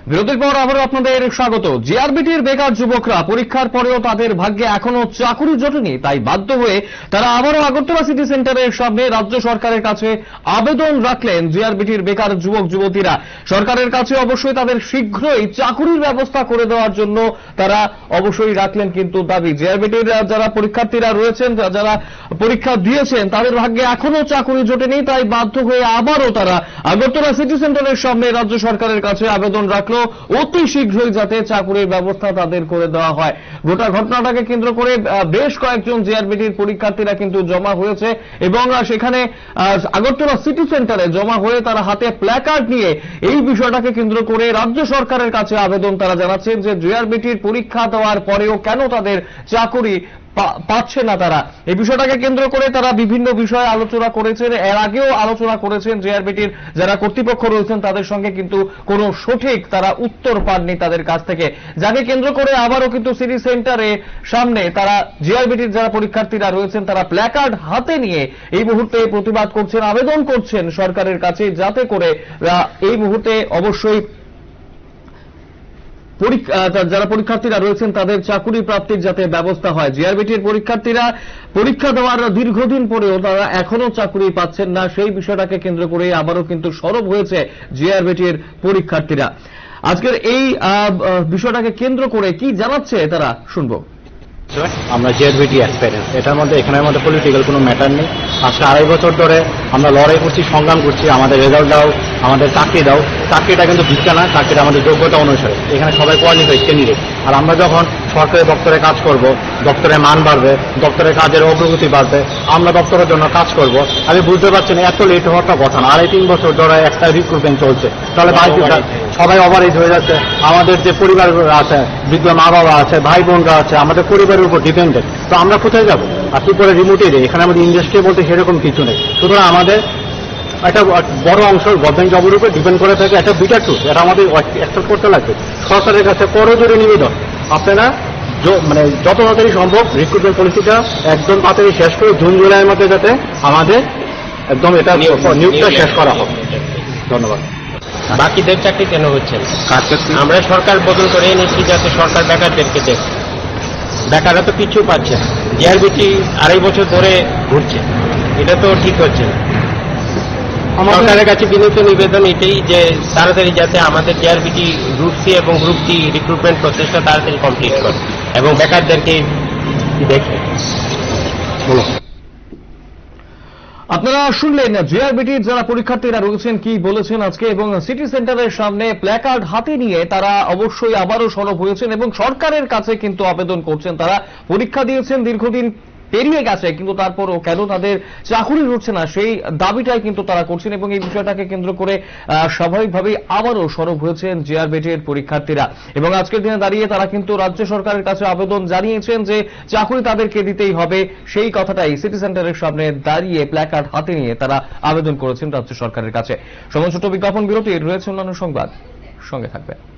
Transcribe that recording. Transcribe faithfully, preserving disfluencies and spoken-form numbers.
বিরতির পর আবারও আপনাদের স্বাগত। জিআরবিটির বেকার যুবকরা পরীক্ষার পরেও তাদের ভাগ্যে এখনো চাকুরি জোটেনি, তাই বাধ্য হয়ে তারা আবারও আগরতলা সিটি সেন্টারের সামনে রাজ্য সরকারের কাছে আবেদন রাখলেন। জিআরবিটির বেকার যুবক যুবতীরা সরকারের কাছে অবশ্যই তাদের শীঘ্রই চাকুরির ব্যবস্থা করে দেওয়ার জন্য তারা অবশ্যই রাখলেন কিন্তু দাবি। জিআরবিটির যারা পরীক্ষার্থীরা রয়েছেন, যারা পরীক্ষা দিয়েছেন, তাদের ভাগ্যে এখনো চাকুরি জোটেনি, তাই বাধ্য হয়ে আবারও তারা আগরতলা সিটি সেন্টারের সামনে রাজ্য সরকারের কাছে আবেদন রাখলো অতি শীঘ্রই যাতে চাকুরির ব্যবস্থা তাদের করে দেওয়া হয়। গোটা ঘটনাটাকে কেন্দ্র করে বেশ কয়েকজন জিআরবিটির পরীক্ষার্থীরা কিন্তু জমা হয়েছে এবং সেখানে আগরতলা সিটি সেন্টারে জমা হয়ে তারা হাতে প্ল্যাকার্ড নিয়ে এই বিষয়টাকে কেন্দ্র করে রাজ্য সরকারের কাছে আবেদন তারা জানাচ্ছেন যে জিআরবিটির পরীক্ষা দেওয়ার পরেও কেন তাদের চাকুরি পাচ্ছে না। তারা এই বিষয়টাকে কেন্দ্র করে তারা বিভিন্ন বিষয়ে আলোচনা করেছেন, এর আগেও আলোচনা করেছেন। জিআরবিটির যারা কর্তৃপক্ষ রয়েছেন তাদের সঙ্গে কিন্তু কোনো সঠিক তারা উত্তর পাননি তাদের কাছ থেকে, যাকে কেন্দ্র করে আবারও কিন্তু সিটি সেন্টারে সামনে তারা জিআরবিটির যারা পরীক্ষার্থীরা রয়েছেন তারা প্ল্যাকার্ড হাতে নিয়ে এই মুহূর্তে প্রতিবাদ করছেন, আবেদন করছেন সরকারের কাছে যাতে করে এই মুহূর্তে অবশ্যই যারা পরীক্ষার্থীরা রয়েছেন তাদের চাকুরি প্রাপ্তির যাতে ব্যবস্থা হয়। জিআরবিটির পরীক্ষার্থীরা পরীক্ষা দেওয়ার দীর্ঘদিন পরেও তারা এখনো চাকুরি পাচ্ছেন না, সেই বিষয়টাকে কেন্দ্র করে আবারও কিন্তু সরব হয়েছে জিআরবিটির পরীক্ষার্থীরা। আজকের এই বিষয়টাকে কেন্দ্র করে কি জানাচ্ছে তারা শুনবো। আমরা জিআরবিটি এক্সপেরিয়েন্স, এটার মধ্যে এখানের মধ্যে পলিটিক্যাল কোনো ম্যাটার নেই। আজকে আড়াই বছর ধরে আমরা লড়াই করছি, সংগ্রাম করছি, আমাদের রেজাল্ট দাও, আমাদের চাকরি দাও। চাকরিটা কিন্তু ভিক্ষা না, চাকরিটা আমাদের যোগ্যতা অনুসারে। এখানে সবাই কোয়ালিফাইড ক্যান্ডিডেট। আর আমরা যখন সরকারি দপ্তরে কাজ করব, দপ্তরের মান বাড়বে, দপ্তরের কাজের অগ্রগতি বাড়বে, আমরা দপ্তরের জন্য কাজ করব। আমি বুঝতে পারছি না এত লেট হওয়াটা কথা না। আড়াই তিন বছর ধরে একটা রিক্রুটমেন্ট চলছে, তাহলে সবাই ওভারেজ হয়ে যাচ্ছে। আমাদের যে পরিবার আছে, বৃদ্ধ মা বাবা আছে, ভাই বোনরা আছে, আমাদের পরিবারের উপর ডিপেন্ডেন্ট। তো আমরা কোথায় যাবো? আর কি করে রিমোটে দেয়? এখানে আমাদের ইন্ডাস্ট্রি বলতে সেরকম কিছু নেই। সুতরাং আমাদের একটা বড় অংশ গভর্নমেন্ট জবের উপর ডিপেন্ড করে থাকে। একটা বিটার ট্রুথ, এটা আমাদের অ্যাকসেপ্ট করতে লাগবে। সরকারের কাছে করজোড়ে নিবেদন, আপনারা মানে যত তাড়াতাড়ি সম্ভব রিক্রুটমেন্ট পলিসিটা একদম তাড়াতাড়ি শেষ করে জুন জুলাইয়ের মধ্যে যাতে আমাদের একদম এটা নিয়োগটা শেষ করা হবে। ধন্যবাদ। বাকিদের চাকরি কেন হচ্ছে? আমরা সরকার বদল করে এনেছি যাতে সরকার বেকারদেরকে দেখ। বেকাররা তো কিছু পাচ্ছে না। জিআরবিটি আড়াই বছর ধরে ঘুরছে, এটা তো ঠিক হচ্ছে না। সরকারের কাছে বিনীত নিবেদন এটাই যে তাড়াতাড়ি যাতে আমাদের জিআরবিটি গ্রুপ সি এবং গ্রুপ ডি রিক্রুটমেন্ট প্রসেসটা তাড়াতাড়ি কমপ্লিট করে এবং বেকারদেরকে দেখে। বলো। আপনারা শুনলেন জিআরবিটির যারা পরীক্ষার্থীরা রয়েছেন কি বলেছেন আজকে, এবং সিটি সেন্টারের সামনে প্ল্যাকার্ড হাতে নিয়ে তারা অবশ্যই আবারও সরব হয়েছেন এবং সরকারের কাছে কিন্তু আবেদন করছেন। তারা পরীক্ষা দিয়েছেন, দীর্ঘদিন পেরিয়ে গেছে, কিন্তু তারপরও কেন তাদের চাকুরি হচ্ছে না সেই দাবিটাই কিন্তু তারা করছেন এবং এই বিষয়টাকে কেন্দ্র করে স্বাভাবিকভাবেই আবারও সরব হয়েছেন জিআরবিটির পরীক্ষার্থীরা। এবং আজকের দিনে দাঁড়িয়ে তারা কিন্তু রাজ্য সরকারের কাছে আবেদন জানিয়েছেন যে চাকুরি তাদেরকে দিতেই হবে, সেই কথাটাই সিটি সেন্টারের সামনে দাঁড়িয়ে প্ল্যাকার্ড হাতে নিয়ে তারা আবেদন করেছেন রাজ্য সরকারের কাছে। সময় ছোট বিজ্ঞাপন বিরতির রয়েছে অন্যান্য সংবাদ, সঙ্গে থাকবে।